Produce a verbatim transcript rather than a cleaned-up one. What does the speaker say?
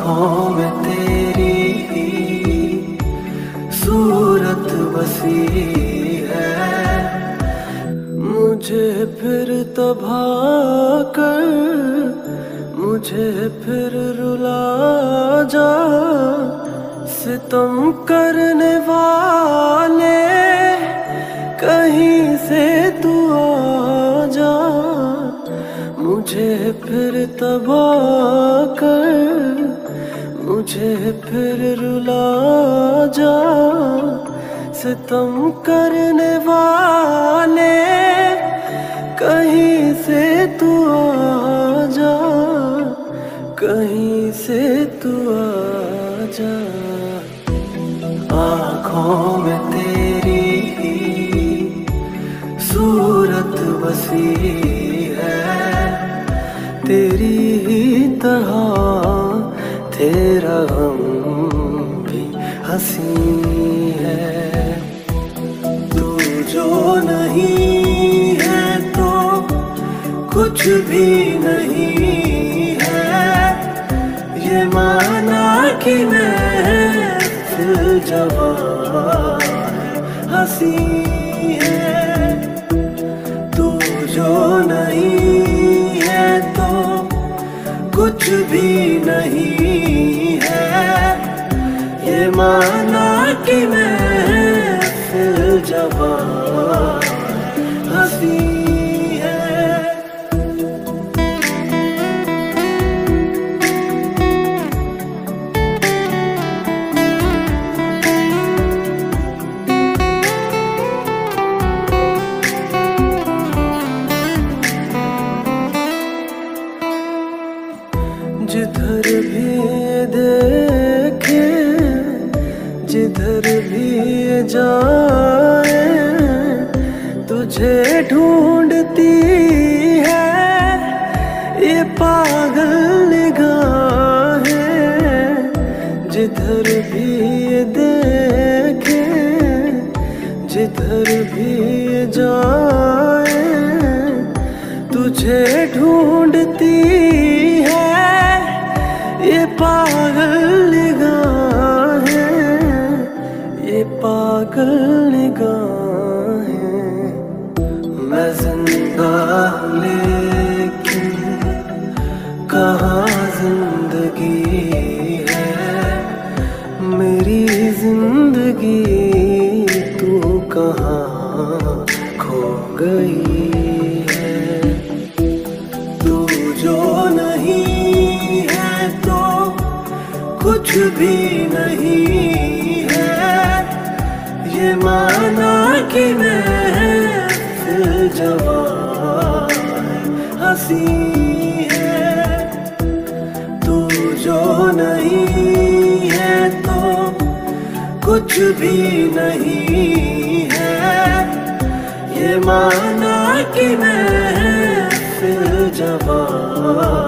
आँखों में तेरी सूरत बसी है, मुझे फिर तबाह कर, मुझे फिर रुला जा। सितम करने वाले कहीं से तू आ जा, मुझे फिर तबाह कर, मुझे फिर रुला जा। सितम करने वाले कहीं से तू आ जा, कहीं से तू आ जा। आँखों में तेरी सूरत बसी है, तेरी ही तरह तेरा गम भी हंसी है। तू जो नहीं है तो कुछ भी नहीं है, ये माना कि मैं दिल जवां हंसी है। तू जो नहीं है तो कुछ भी नहीं है, ये माना कि मैं दिल जवां हंसी है। जिधर भी देखे, जिधर भी जाए, तुझे ढूंढती है ये पागल निगाहें। जिधर भी देखे, जिधर भी जाए, तुझे ढूंढती है ये पागल निगाहें, ये पागल निगाहें। मैं जिंदा लेकिन कहाँ जिंदगी है, मेरी जिंदगी तू कहाँ खो गई है। तू जो नहीं है तो कुछ भी नहीं है, ये माना कि मैं दिल जवां हंसी है। तू जो नहीं है तो कुछ भी नहीं है, ये माना कि मैं दिल जवां